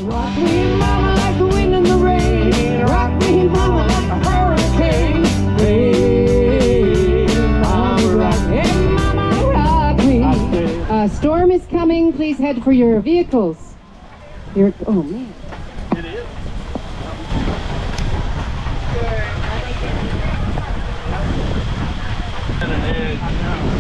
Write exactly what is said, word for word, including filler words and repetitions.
Rock me, mama, like the wind and the rain. Rock me, mama, like a hurricane. Hey, mama, rock, hey, mama, rock me. A storm is coming. Please head for your vehicles. Your, oh, man. It is. And it is.